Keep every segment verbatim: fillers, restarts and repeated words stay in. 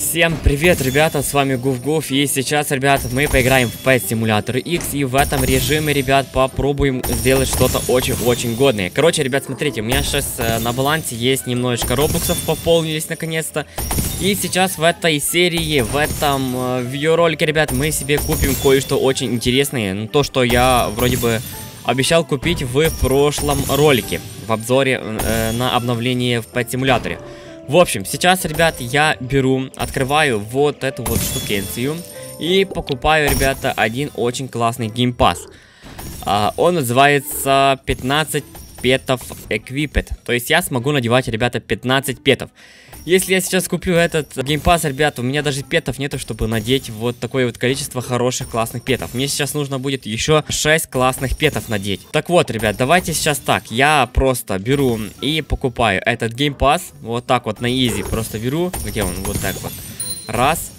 Всем привет, ребята, с вами Гуф-Гуф, и сейчас, ребят, мы поиграем в Pet Simulator X, и в этом режиме, ребят, попробуем сделать что-то очень-очень годное. Короче, ребят, смотрите, у меня сейчас э, на балансе есть немножечко робоксов, пополнились наконец-то, и сейчас в этой серии, в этом э, видеоролике, ребят, мы себе купим кое-что очень интересное, ну, то, что я вроде бы обещал купить в прошлом ролике, в обзоре э, на обновление в Pet Simulator. В общем, сейчас, ребят, я беру, открываю вот эту вот штукенцию и покупаю, ребята, один очень классный геймпасс. А, он называется пятнадцать петов Equipped. То есть я смогу надевать, ребята, пятнадцать петов. Если я сейчас куплю этот геймпасс, ребята, у меня даже петов нету, чтобы надеть вот такое вот количество хороших классных петов. Мне сейчас нужно будет еще шесть классных петов надеть. Так вот, ребят, давайте сейчас так. Я просто беру и покупаю этот геймпасс. Вот так вот на изи просто беру. Где он? Вот так вот. Раз.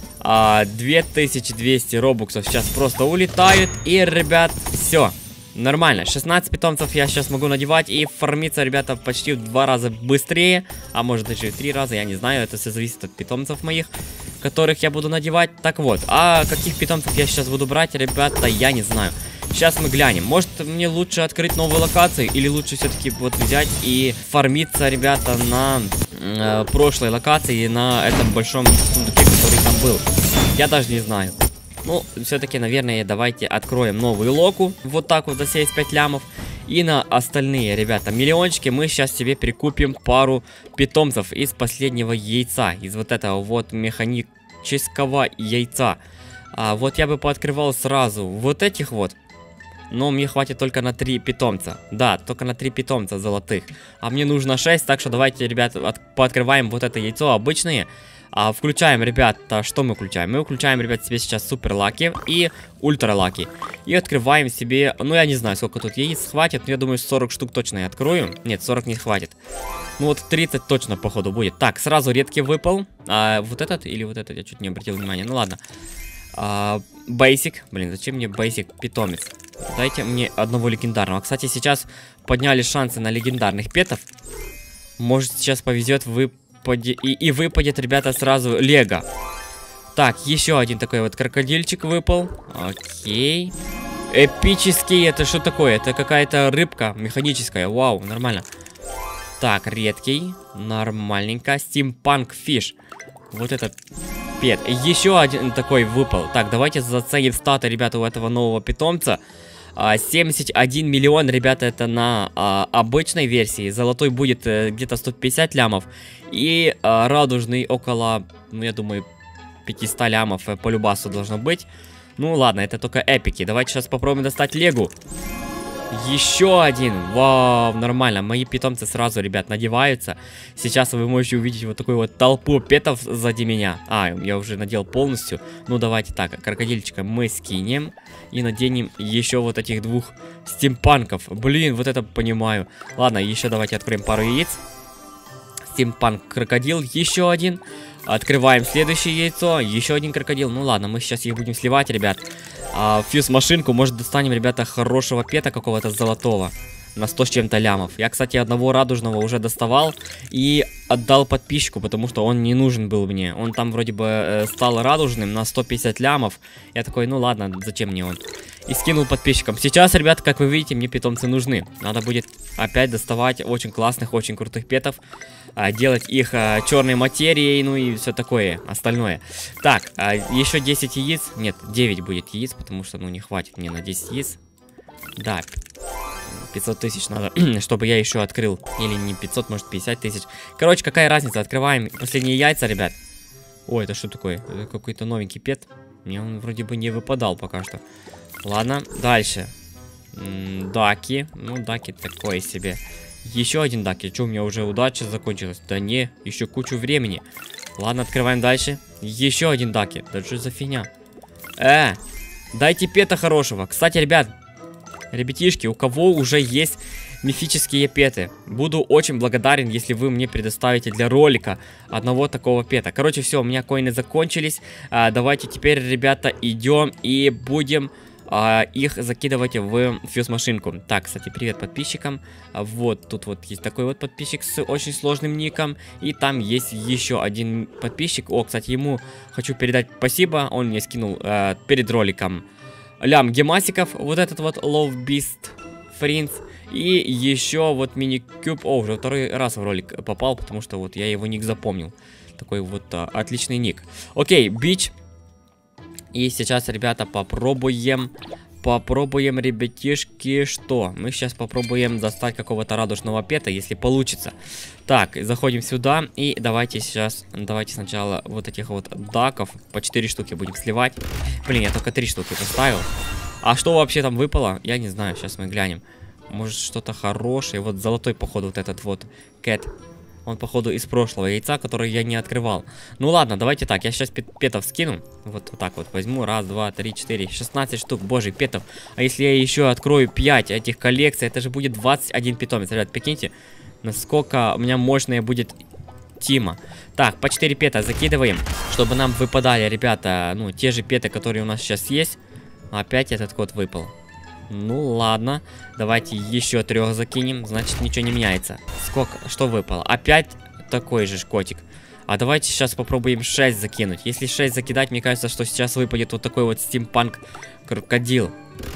А, две тысячи двести робоксов сейчас просто улетают. И, ребят, все. Нормально, шестнадцать питомцев я сейчас могу надевать и фармиться, ребята, почти в два раза быстрее. А может даже и в три раза, я не знаю, это все зависит от питомцев моих, которых я буду надевать. Так вот, а каких питомцев я сейчас буду брать, ребята, я не знаю. Сейчас мы глянем, может мне лучше открыть новую локацию, или лучше все-таки вот взять и фармиться, ребята, на э, прошлой локации, на этом большом сундуке, который там был. Я даже не знаю. Ну, все-таки, наверное, давайте откроем новую локу. Вот так вот за семьдесят пять лямов. И на остальные, ребята, миллиончики мы сейчас себе прикупим пару питомцев из последнего яйца. Из вот этого вот механического яйца. А, вот я бы пооткрывал сразу вот этих вот. Но мне хватит только на три питомца. Да, только на три питомца золотых. А мне нужно шесть, так что давайте, ребята, пооткрываем вот это яйцо обычное. А, включаем, ребята, что мы включаем? Мы включаем, ребят, себе сейчас супер лаки и ультра лаки. И открываем себе, ну я не знаю, сколько тут яиц хватит, но я думаю сорок штук точно я открою. Нет, сорок не хватит. Ну вот тридцать точно, походу, будет. Так, сразу редкий выпал. А, вот этот или вот этот, я чуть не обратил внимания, ну ладно. А, basic, блин, зачем мне basic питомец? Дайте мне одного легендарного. Кстати, сейчас подняли шансы на легендарных петов. Может, сейчас повезет, вы... И, и выпадет, ребята, сразу лего. Так, еще один такой вот крокодильчик выпал. Окей. Эпический, это что такое? Это какая-то рыбка механическая. Вау, нормально. Так, редкий. Нормальненько. Steampunk Fish. Вот этот пет. Еще один такой выпал. Так, давайте заценим статы, ребята, у этого нового питомца. семьдесят один миллион, ребята, это на а, обычной версии. Золотой будет э, где-то сто пятьдесят лямов. И а, радужный около, ну, я думаю, пятьсот лямов э, по любасу должно быть. Ну, ладно, это только эпики. Давайте сейчас попробуем достать легу. Еще один. Вау, нормально. Мои питомцы сразу, ребят, надеваются. Сейчас вы можете увидеть вот такую вот толпу петов сзади меня. А, я уже надел полностью. Ну, давайте так, крокодильчика мы скинем. И наденем еще вот этих двух стимпанков. Блин, вот это понимаю. Ладно, еще давайте откроем пару яиц. Стимпанк крокодил, еще один. Открываем следующее яйцо. Еще один крокодил. Ну ладно, мы сейчас их будем сливать, ребят. А, фьюз машинку. Может, достанем, ребята, хорошего пета какого-то золотого. На сто с чем-то лямов. Я, кстати, одного радужного уже доставал и отдал подписчику, потому что он не нужен был мне. Он там вроде бы э, стал радужным на сто пятьдесят лямов. Я такой, ну ладно, зачем мне он? И скинул подписчикам. Сейчас, ребята, как вы видите, мне питомцы нужны. Надо будет опять доставать очень классных, очень крутых петов. А, делать их а, черной материей, ну и все такое, остальное. Так, а, еще десять яиц. Нет, девять будет яиц, потому что, ну, не хватит мне на десять яиц. Да, пятьсот тысяч надо, чтобы я еще открыл. Или не пятьсот, может пятьдесят тысяч. Короче, какая разница? Открываем последние яйца, ребят. Ой, это что такое? Это какой-то новенький пет. Мне он вроде бы не выпадал пока что. Ладно, дальше. М-м, даки. Ну, даки такое себе. Еще один даки. Что, у меня уже удача закончилась? Да не, еще кучу времени. Ладно, открываем дальше. Еще один даки. Да что за фигня? Э, дайте пета хорошего. Кстати, ребят, ребятишки, у кого уже есть мифические петы, буду очень благодарен, если вы мне предоставите для ролика одного такого пета. Короче, все, у меня коины закончились. а, Давайте теперь, ребята, идем и будем а, их закидывать в фьюз-машинку. Так, кстати, привет подписчикам. Вот, тут вот есть такой вот подписчик с очень сложным ником. И там есть еще один подписчик. О, кстати, ему хочу передать спасибо. Он мне скинул э, перед роликом лям гемасиков. Вот этот вот Love Beast Friends. И еще вот мини-куб. О, уже второй раз в ролик попал, потому что вот я его ник запомнил. Такой вот а, отличный ник. Окей, бич. И сейчас, ребята, попробуем. Попробуем, ребятишки, что? Мы сейчас попробуем достать какого-то радужного пета, если получится. Так, заходим сюда. И давайте сейчас, давайте сначала вот этих вот даков по четыре штуки будем сливать. Блин, я только три штуки поставил. А что вообще там выпало? Я не знаю, сейчас мы глянем. Может, что-то хорошее. Вот золотой, походу, вот этот вот кэт. Он, походу, из прошлого яйца, который я не открывал. Ну ладно, давайте так. Я сейчас петов скину. Вот, вот так вот возьму. Раз, два, три, четыре, шестнадцать штук. Боже, петов. А если я еще открою пять этих коллекций, это же будет двадцать один питомец. Ребят, прикиньте, насколько у меня мощная будет тима. Так, по четыре пета закидываем, чтобы нам выпадали, ребята, ну, те же петы, которые у нас сейчас есть. Опять этот код выпал. Ну ладно, давайте еще трех закинем, значит ничего не меняется. Сколько, что выпало? Опять такой же котик. А давайте сейчас попробуем шесть закинуть. Если шесть закидать, мне кажется, что сейчас выпадет вот такой вот стимпанк крокодил.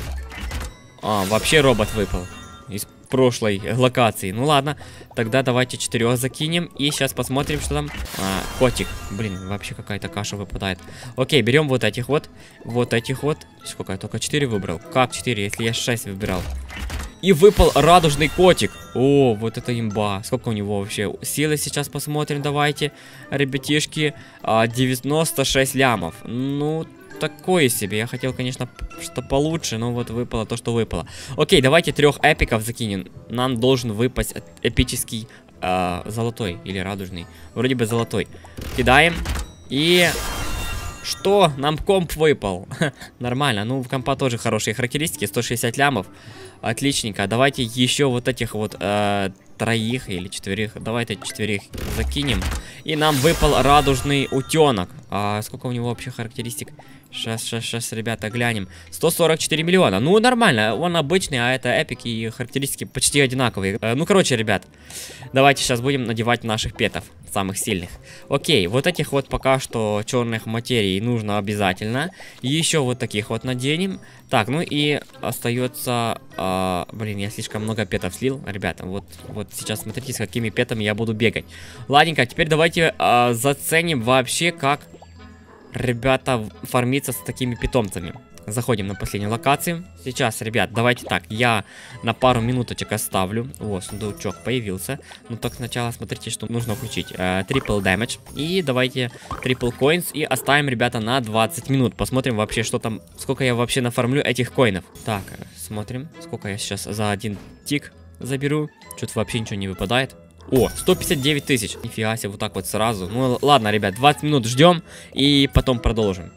А, вообще робот выпал из прошлой локации. Ну ладно, тогда давайте четырех закинем. И сейчас посмотрим, что там. А, котик. Блин, вообще какая-то каша выпадает. Окей, берем вот этих вот. Вот этих вот. Сколько я только четыре выбрал? Как четыре, если я шесть выбирал? И выпал радужный котик. О, вот это имба. Сколько у него вообще силы сейчас посмотрим, давайте. Ребятишки, девяносто шесть лямов. Ну, такое себе. Я хотел, конечно, что получше, но вот выпало то, что выпало. Окей, давайте трех эпиков закинем. Нам должен выпасть эпический э, золотой или радужный. Вроде бы золотой. Кидаем. И... Что? Нам комп выпал. Нормально. Ну, в компа тоже хорошие характеристики. сто шестьдесят лямов. Отличненько. Давайте еще вот этих вот э, троих или четверых. Давайте четверых закинем. И нам выпал радужный утенок. А сколько у него вообще характеристик? Сейчас, сейчас, сейчас, ребята, глянем. сто сорок четыре миллиона. Ну, нормально. Он обычный, а это эпик, и характеристики почти одинаковые. Э, ну, короче, ребят, давайте сейчас будем надевать наших петов. Самых сильных. Окей, вот этих вот пока что черных материй нужно обязательно. Еще вот таких вот наденем. Так, ну и остается... Э, блин, я слишком много петов слил. Ребята, вот, вот сейчас смотрите, с какими петами я буду бегать. Ладненько, теперь давайте э, заценим вообще, как... Ребята, фармиться с такими питомцами. Заходим на последнюю локацию. Сейчас, ребят, давайте так. Я на пару минуточек оставлю. Вот, сундучок появился. Ну, так сначала смотрите, что нужно включить. Трипл дэмэдж. И давайте трипл коинс. И оставим, ребята, на двадцать минут. Посмотрим вообще, что там... Сколько я вообще нафармлю этих коинов. Так, смотрим. Сколько я сейчас за один тик заберу. Что-то вообще ничего не выпадает. О, сто пятьдесят девять тысяч. Нифига себе, вот так вот сразу. Ну, ладно, ребят, двадцать минут ждем. И потом продолжим.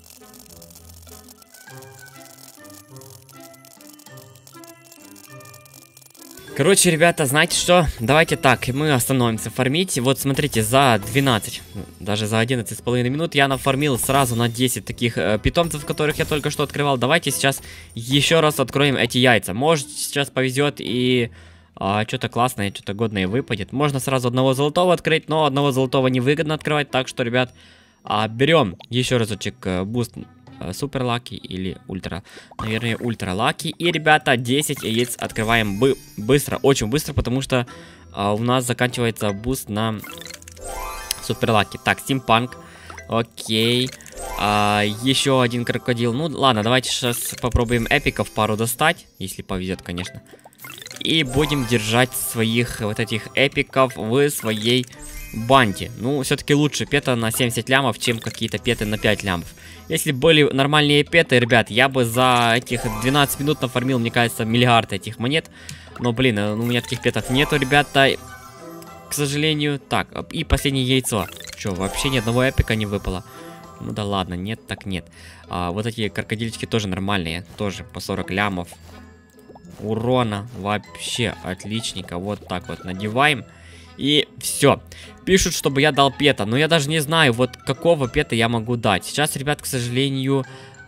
Короче, ребята, знаете что? Давайте так, мы остановимся фармить. Вот смотрите, за двенадцать, даже за одиннадцать с половиной минут я нафармил сразу на десять таких э, питомцев, которых я только что открывал. Давайте сейчас еще раз откроем эти яйца. Может, сейчас повезет и... А, что-то классное, что-то годное выпадет. Можно сразу одного золотого открыть, но одного золотого невыгодно открывать. Так что, ребят, а, берем еще разочек а, буст а, супер лаки или ультра. Наверное, ультра лаки. И, ребята, десять яиц открываем бы быстро, очень быстро, потому что а, у нас заканчивается буст на супер лаки. Так, стимпанк. Окей. А, еще один крокодил. Ну, ладно, давайте сейчас попробуем эпиков пару достать. Если повезет, конечно. И будем держать своих вот этих эпиков в своей банде. Ну, все-таки лучше пета на семьдесят лямов, чем какие-то петы на пять лямов. Если были нормальные петы, ребят, я бы за этих двенадцать минут нафармил, мне кажется, миллиард этих монет. Но, блин, у меня таких петов нету, ребята, к сожалению. Так, и последнее яйцо. Че, вообще ни одного эпика не выпало? Ну да ладно, нет, так нет. А, вот эти крокодильчики тоже нормальные, тоже по сорок лямов. Урона вообще отличненько. Вот так вот надеваем. И все. Пишут, чтобы я дал пета. Но я даже не знаю, вот какого пета я могу дать. Сейчас, ребят, к сожалению,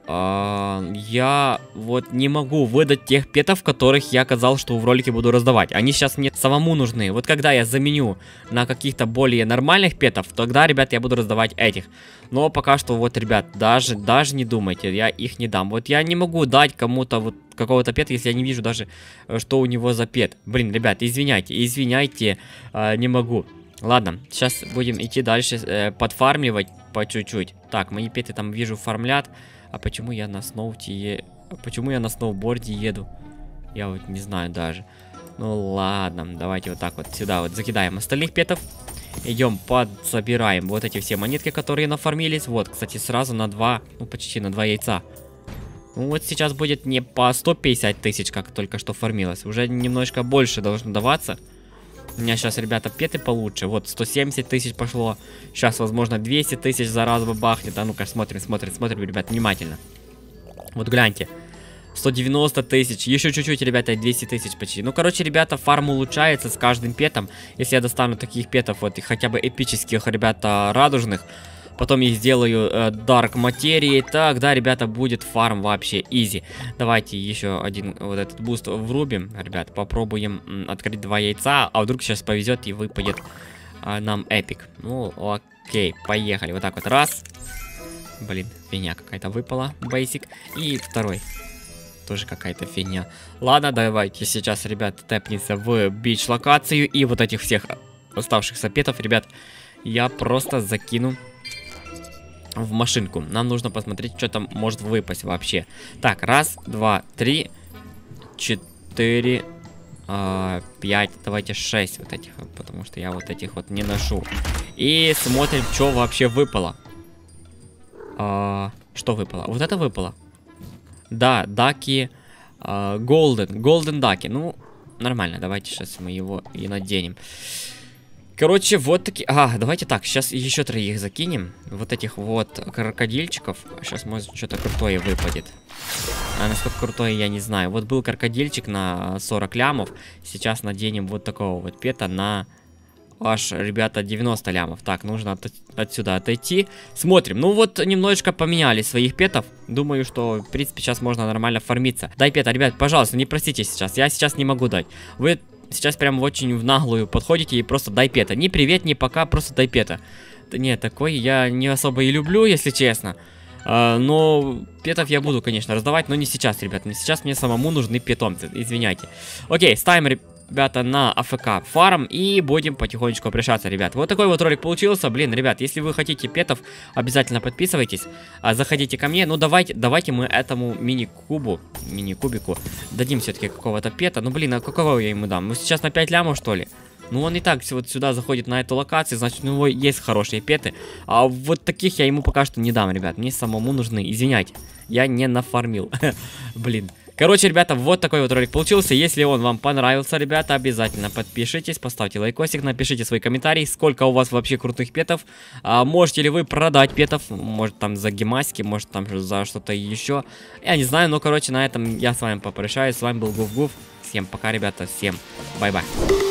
А, я вот не могу выдать тех петов, которых я сказал, что в ролике буду раздавать. Они сейчас мне самому нужны. Вот когда я заменю на каких-то более нормальных петов, тогда, ребят, я буду раздавать этих. Но пока что, вот, ребят, даже, даже не думайте, я их не дам. Вот я не могу дать кому-то вот какого-то пета, если я не вижу даже, что у него за пет. Блин, ребят, извиняйте, извиняйте, э, не могу. Ладно, сейчас будем идти дальше, э, подфармливать по чуть-чуть. Так, мои петы там вижу фармлят. А почему я на сноуте... Почему я на сноуборде еду? Я вот не знаю даже. Ну ладно, давайте вот так вот сюда вот закидаем остальных петов. Идем подсобираем вот эти все монетки, которые нафармились. Вот, кстати, сразу на два, ну почти на два яйца. Ну вот сейчас будет не по сто пятьдесят тысяч, как только что фармилось. Уже немножко больше должно даваться. У меня сейчас, ребята, петы получше. Вот, сто семьдесят тысяч пошло. Сейчас, возможно, двести тысяч за раз бахнет. А ну-ка, смотрим, смотрим, смотрим, ребят, внимательно. Вот гляньте. сто девяносто тысяч. Еще чуть-чуть, ребята, двести тысяч почти. Ну, короче, ребята, фарм улучшается с каждым петом. Если я достану таких петов, вот, хотя бы эпических, ребята, радужных. Потом я сделаю э, Dark материи. Тогда, ребята, будет фарм вообще изи. Давайте еще один вот этот буст врубим. Ребят, попробуем м, открыть два яйца. А вдруг сейчас повезет и выпадет э, нам эпик. Ну, окей, поехали. Вот так вот, раз. Блин, фигня какая-то выпала. Basic. И второй. Тоже какая-то фигня. Ладно, давайте сейчас, ребят, тэпнемся в бич-локацию. И вот этих всех оставшихся петов, ребят, я просто закину в машинку. Нам нужно посмотреть, что там может выпасть вообще. Так, раз, два, три, четыре, э, пять, давайте шесть вот этих, потому что я вот этих вот не ношу. И смотрим, что вообще выпало. Э, что выпало? Вот это выпало. Да, даки, голден, голден даки. Ну, нормально, давайте сейчас мы его и наденем. Короче, вот такие... А, давайте так, сейчас еще троих закинем. Вот этих вот крокодильчиков. Сейчас, может, что-то крутое выпадет. А насколько крутое, я не знаю. Вот был крокодильчик на сорок лямов. Сейчас наденем вот такого вот пета на... Аж, ребята, девяносто лямов. Так, нужно от, отсюда отойти. Смотрим. Ну вот, немножечко поменяли своих петов. Думаю, что, в принципе, сейчас можно нормально фармиться. Дай пета, ребят, пожалуйста, не простите сейчас. Я сейчас не могу дать. Вы... Сейчас прям очень в наглую подходите и просто дай пета. Ни привет, ни пока, просто дай пета. Да нет, такой я не особо и люблю, если честно. А, но петов я буду, конечно, раздавать, но не сейчас, ребят. Не сейчас, мне самому нужны питомцы, извиняйте. Окей, ставим, ребята, на АФК фарм и будем потихонечку пришаться, ребят. Вот такой вот ролик получился. Блин, ребят, если вы хотите петов, обязательно подписывайтесь. А, заходите ко мне. Ну, давайте, давайте мы этому мини-кубу, мини-кубику дадим все-таки какого-то пета. Ну, блин, а какого я ему дам? Ну, сейчас на пять лямов, что ли? Ну, он и так вот сюда заходит на эту локацию, значит, у него есть хорошие петы. А вот таких я ему пока что не дам, ребят. Мне самому нужны, извиняйте. Я не нафармил. Блин. Короче, ребята, вот такой вот ролик получился. Если он вам понравился, ребята, обязательно подпишитесь, поставьте лайкосик, напишите свой комментарий, сколько у вас вообще крутых петов. А, можете ли вы продать петов, может там за гемасики, может там за что-то еще. Я не знаю, но, короче, на этом я с вами попрощаюсь. С вами был Гуф Гуф. Всем пока, ребята, всем бай-бай.